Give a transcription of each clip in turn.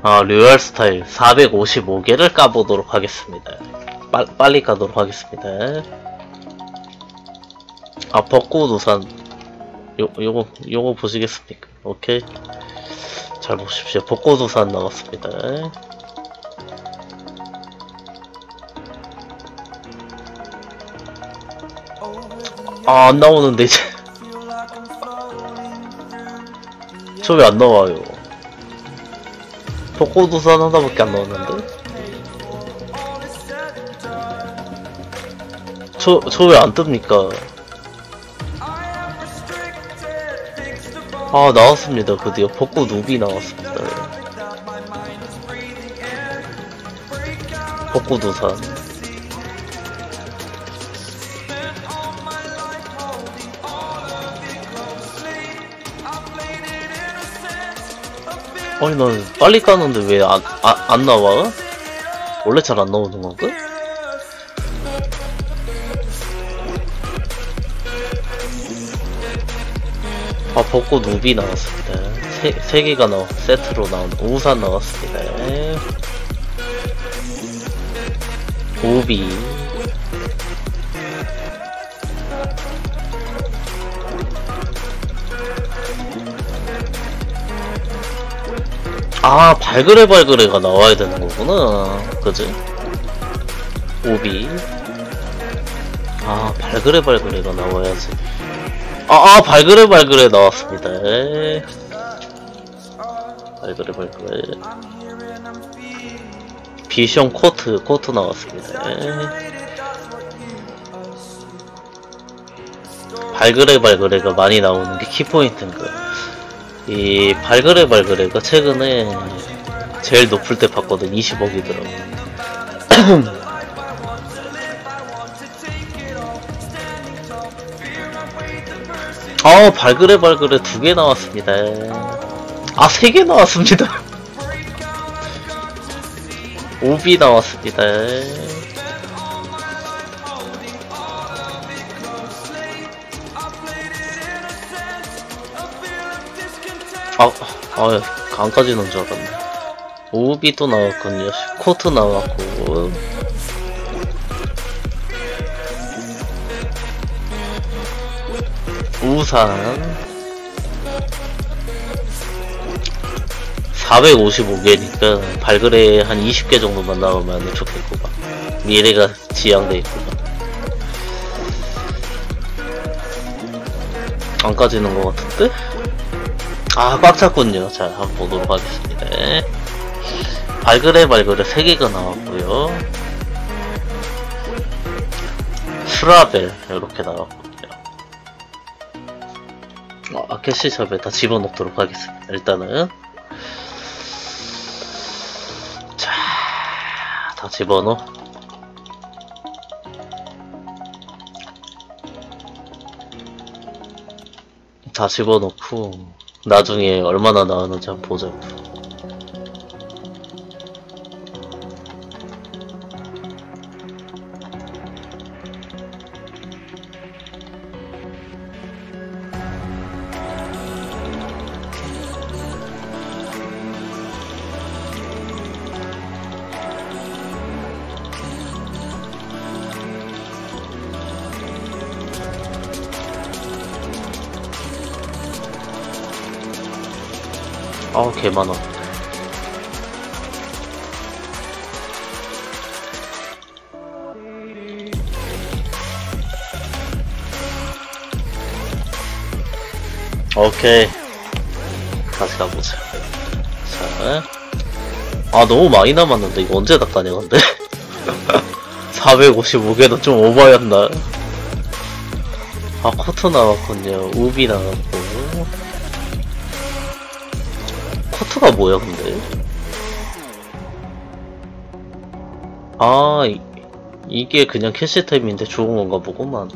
류얼 스타일 455개를 까보도록 하겠습니다. 빨리 까도록 하겠습니다. 벚꽃 우산. 요거 보시겠습니까? 오케이. 잘 보십시오. 벚꽃 우산 나왔습니다. 안 나오는데, 이제. 저 왜 안 나와요? 벚꽃 우산 하나밖에 안 나왔는데? 저 왜 안 뜹니까? 나왔습니다. 드디어 벚꽃 우비 나왔습니다. 벚꽃 우산. 아니, 난 빨리 까는데 왜 안 나와? 원래 잘 안 나오는 건가? 벚꽃 우비 나왔습니다. 세 개가 세트로 나온 우산 나왔습니다. 우비. 발그레가 나와야 되는 거구나. 그지? 우비. 발그레가 나와야지. 발그레 나왔습니다. 발그레. 비숑 코트 나왔습니다. 발그레가 많이 나오는 게 키포인트인가. 이 발그레가 최근에 제일 높을 때 봤거든. 20억이더라고. 발그레 2개 나왔습니다. 3개 나왔습니다. 오비 나왔습니다. 강까지 넣은 줄 알았네. 오비 또 나왔군요. 코트 나왔고. 우산 455개니까 발그레 한 20개 정도만 나오면 좋겠구만. 미래가 지향돼 있구만. 안 까지는 것 같은데? 꽉 찼군요. 자, 한번 보도록 하겠습니다. 발그레 3개가 나왔고요. 스라벨 이렇게 나왔군요. 캐시샵에 다 집어넣도록 하겠습니다. 일단은 자, 다 집어넣어. 다 집어넣고 나중에 얼마나 나오는지 한번 보자고. 개 많아. 오케이. 다시 가보자. 자. 너무 많이 남았는데, 이거 언제 다 까냐, 근데? 455개도 좀 오버였나? 코트 나왔군요. 우비 나왔고. 코트가 뭐야, 근데? 이게 그냥 캐시템인데 좋은 건가 보구만.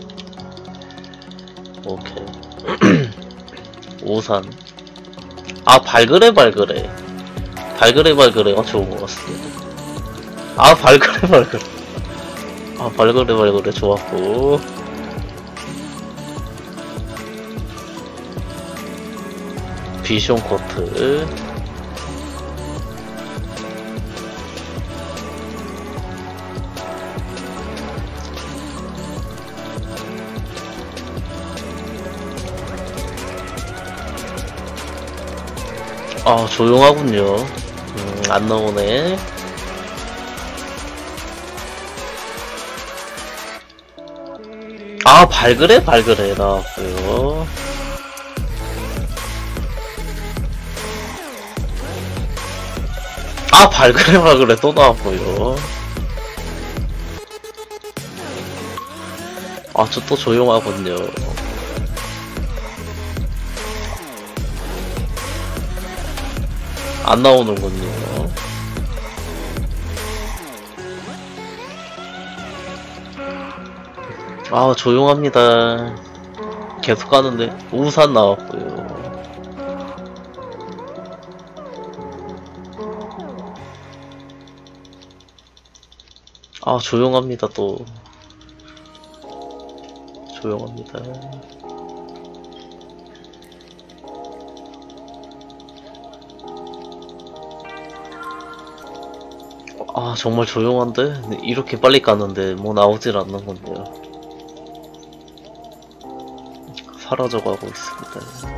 오케이. 우산. 발그레. 발그레가 좋은 것 같습니다. 발그레. 발그레 좋았고. 비숑 코트. 아, 조용하군요. 안 나오네. 아, 발그레 나왔고요. 아, 발그레 또 나왔고요. 아, 저 또 조용하군요. 안 나오는군요. 아, 조용합니다. 계속 가는데 우산 나왔고요. 아, 조용합니다. 또 조용합니다. 아, 정말 조용한데? 이렇게 빨리 가는데 뭐 나오질 않는 건데요. 사라져가고 있습니다.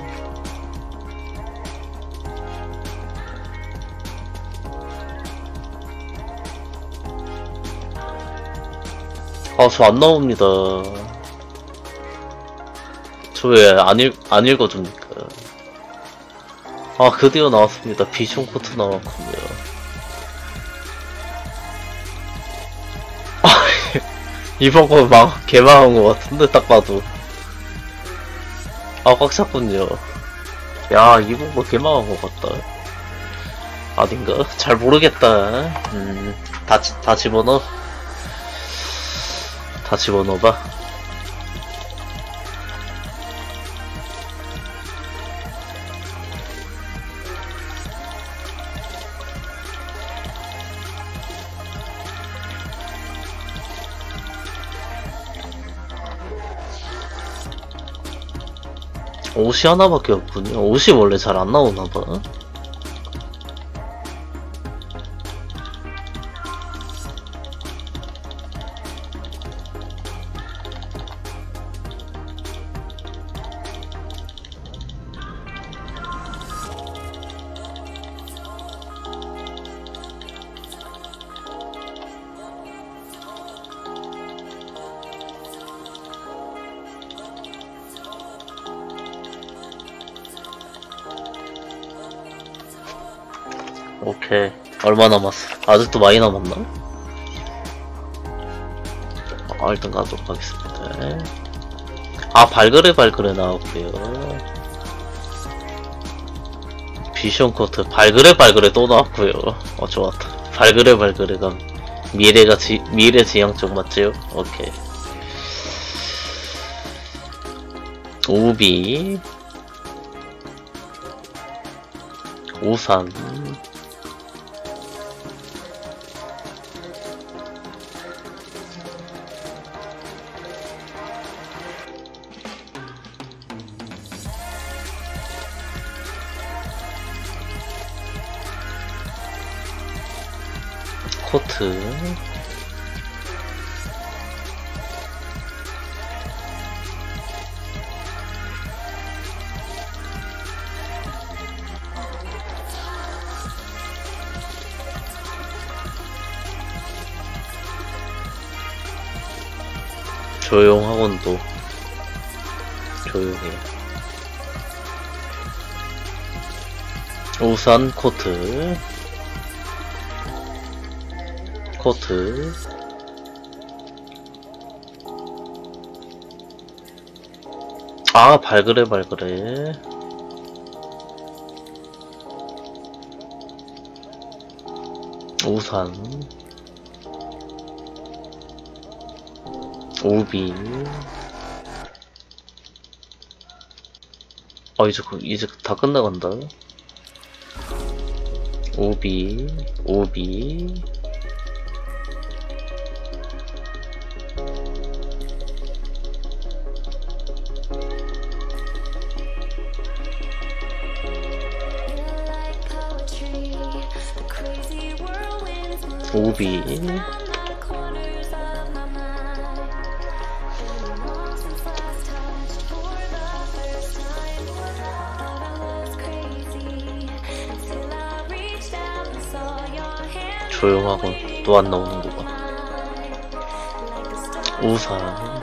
아, 저 안 나옵니다. 저 왜 안 읽어줍니까? 아, 드디어 나왔습니다. 비숑 코트 나왔군요. 이번 거 개망한 것 같은데, 딱 봐도. 아, 꽉 찼군요. 야, 이번 거 개망한 것 같다. 아닌가? 잘 모르겠다. 다 집어넣어. 다 집어넣어봐. 옷이 하나밖에 없군요. 옷이 원래 잘 안 나오나봐. 오케이. 얼마 남았어? 아직도 많이 남았나? 일단 가도록 하겠습니다. 아, 발그레 나왔고요. 비숑 코트 발그레 또 나왔고요. 좋았다. 발그레가 미래 지향적 맞지요? 오케이. 우비 우산 코트 조용하곤 또 조용해. 우산 코트 아, 발그레 우산 우비 이제 다 끝나간다. 우비 조용하고 또 안 나오는구만. 우산.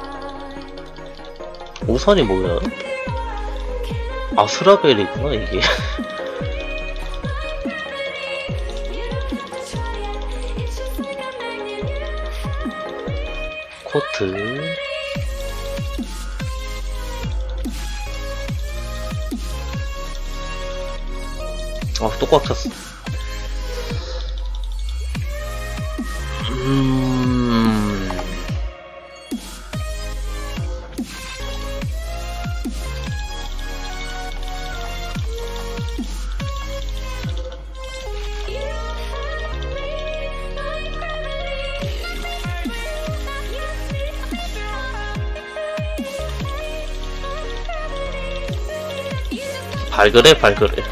우산이 뭐야? 아, 스라벨이구나, 이게. 코트. 아, 또 꽉 찼어. 발그레, 발그레.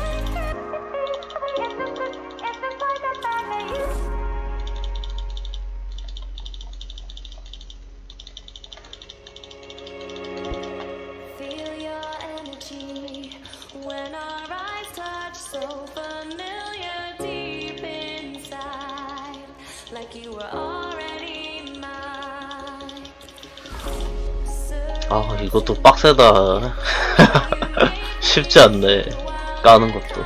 아, 이것도 빡세다. 쉽지 않네. 까는 것도.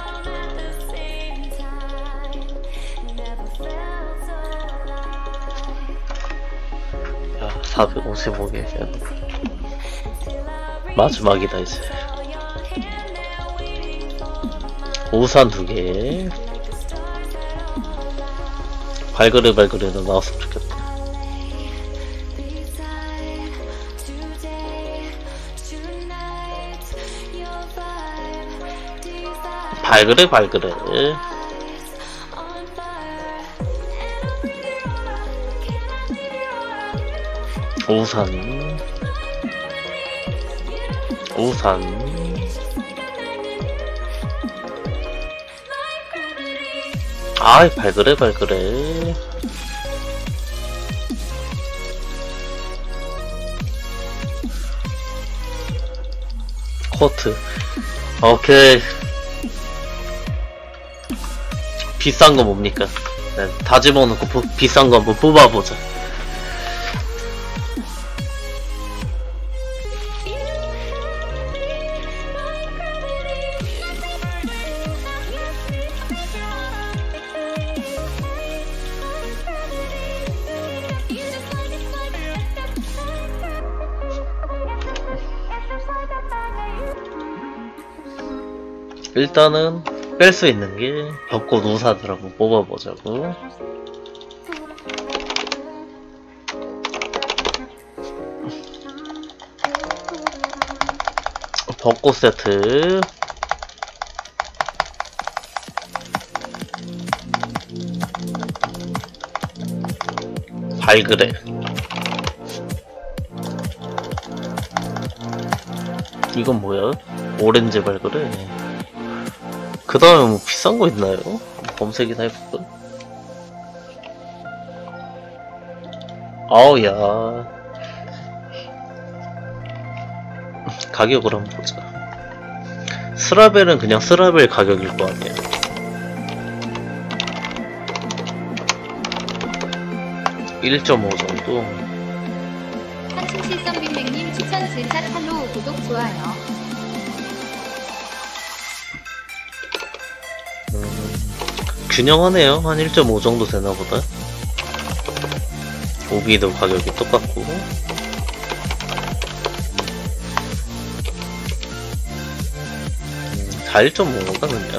야, 455개. 마지막이다, 이제. 우산 2개. 발그레 발그레도 나왔으면 좋겠다. 발그레 발그레. 우산. 우산. 아이, 발그레 발그레. 코트. 오케이. 비싼 거 뭡니까? 네, 다 집어넣고 비싼 거 한번 뽑아보자. 일단은 뺄 수 있는 게 벚꽃 우산을 한번 뽑아보자고. 벚꽃 세트. 발그레. 이건 뭐야? 오렌지 발그레. 그 다음에 뭐 비싼 거 있나요? 검색이나 해볼까? 아우, 야. 가격을 한번 보자. 스라벨은 그냥 스라벨 가격일 거 아니에요. (1.5) 정도. 한승실선빈백님 추천 질샷 팔로우 구독 좋아요. 균형하네요. 한 1.5 정도 되나보다. 오비도 가격이 똑같고. 다 1.5인가 그냥.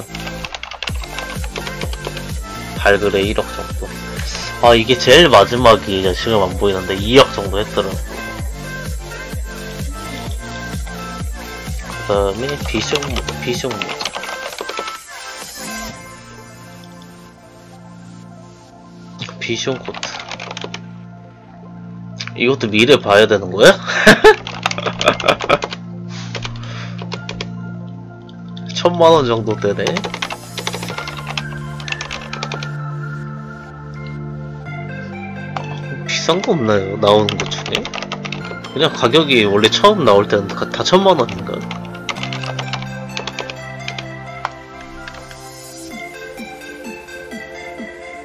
발그레 1억 정도. 아, 이게 제일 마지막이 지금 안 보이는데 2억 정도 했더라고. 그 다음에 비숑 모자. 비숑 코트. 이것도 미래 봐야 되는 거야? 1000만원 정도 되네. 비싼 거 없나요? 나오는 것 중에? 그냥 가격이 원래 처음 나올 때는 다 1000만원인가?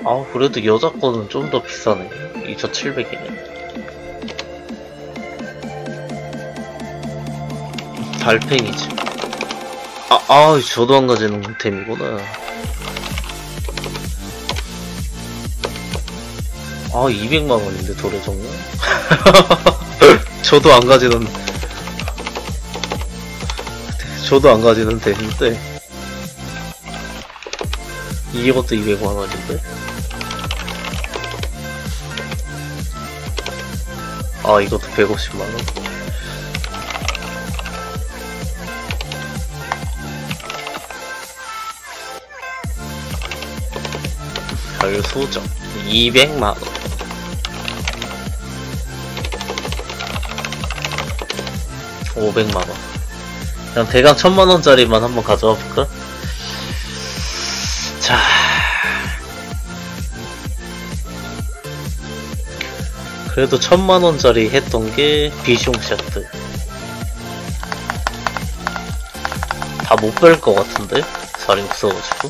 아, 그래도 여자 거는 좀 더 비싸네. 2,700이네. 달팽이지. 저도 안 가지는 템이구나. 200만원인데, 도래 정모? 저도 안 가지는 템인데. 이것도 200만원인데? 이것도 150만원. 별소정 200만원. 500만원. 그냥 대강 1000만원짜리만 한번 가져와 볼까? 자, 그래도 1000만원짜리 했던 게 비숑샤트. 다 못 뺄 것 같은데? 살이 없어가지고.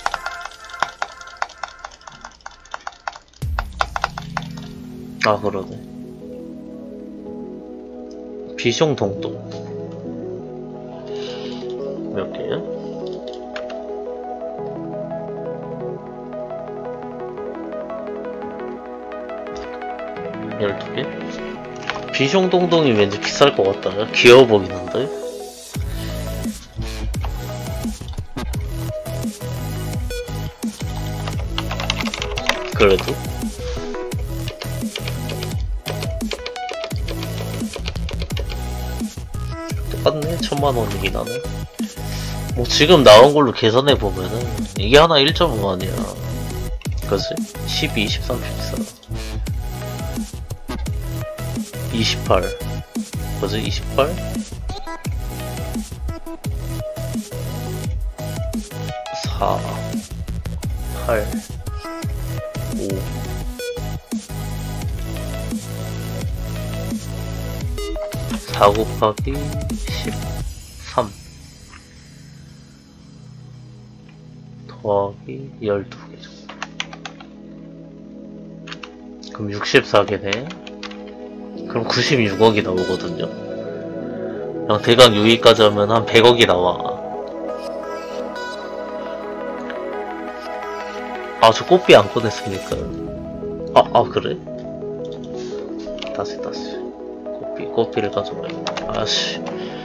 그러네. 비숑 동동. 몇 개야? 열두 개? 비숑 동동이 왠지 비쌀 것 같다. 귀여워 보이는데? 그래도? 똑같네. 1000만원이긴 하네. 뭐 지금 나온 걸로 계산해보면은 이게 하나 1.5만이야. 그치? 12, 23, 14 28 그치? 28 4 8 5 4 곱하기 13 더하기 12개. 그럼 64개네. 그럼 96억이 나오거든요. 그냥 대강 여기까지 하면 한 100억이 나와. 저 꽃비 안 꺼냈으니까. 그래? 다시. 꽃비를 가져가야겠다. 아씨.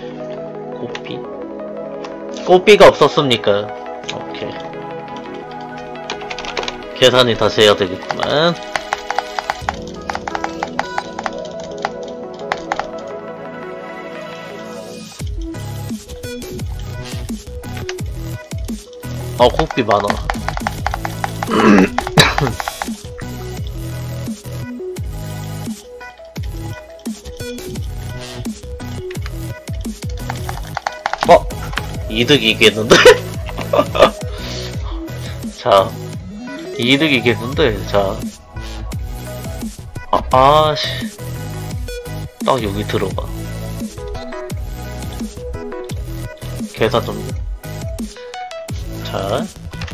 꽃비가 없었습니까? 오케이. 계산이 다시 해야 되겠구만. 꽃비 많아. 이득이겠는데? 자, 이득이겠는데? 자, 씨. 딱 여기 들어가. 계산 좀. 자,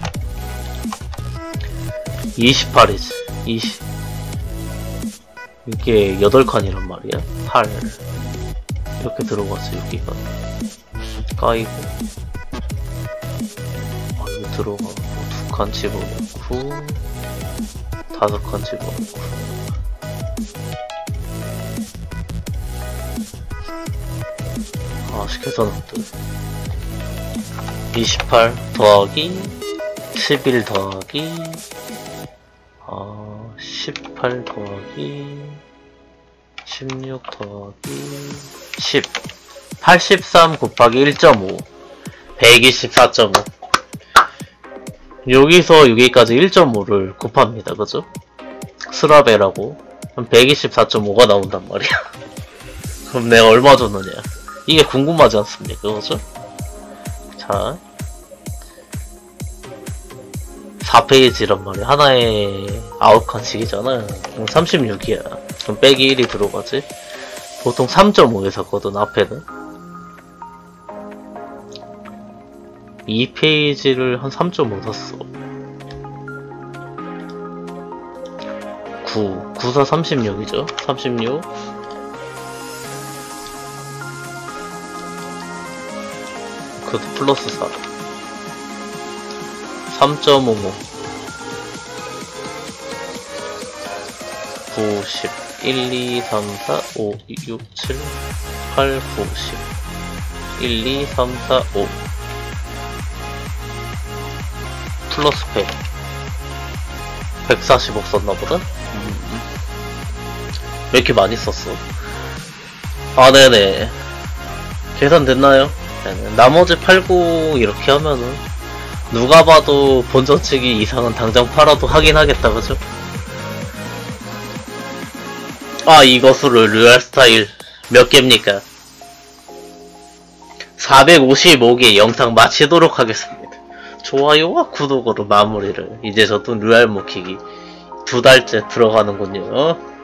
28이지. 20. 이게 8칸이란 말이야. 8. 이렇게 들어갔어, 여기가. 까이고. 여기 들어가고, 2칸 집어넣고, 5칸 집어넣고. 계산 안 돼. 28 더하기 11 더하기 18 더하기 16 더하기 10 83 곱하기 1.5 124.5 여기서 여기까지 1.5를 곱합니다. 그죠? 스라베라고 그럼 124.5가 나온단 말이야. 그럼 내가 얼마 줬느냐 이게 궁금하지 않습니까? 그죠? 자 4페이지란 말이야. 하나에 9칸씩이잖아. 그럼 36이야. 그럼 빼기 1이 들어가지. 보통 3.5에 샀거든, 앞에는. 2페이지를 한 3.5 샀어. 9, 94, 36이죠. 36. 그것도 플러스 4. 3.55. 90. 1, 2, 3, 4, 5, 6, 7, 8, 9, 10. 1, 2, 3, 4, 5. 플러스 100. 140억 썼나보다? 왜 이렇게 많이 썼어? 아, 네네. 계산됐나요? 네네. 나머지 팔고 이렇게 하면은 누가 봐도 본전치기 이상은 당장 팔아도 하긴 하겠다, 그죠? 아, 이것으로 류알 스타일 몇 개입니까? 455개 영상 마치도록 하겠습니다. 좋아요와 구독으로 마무리를. 이제 저도 류알 먹히기 2달째 들어가는군요.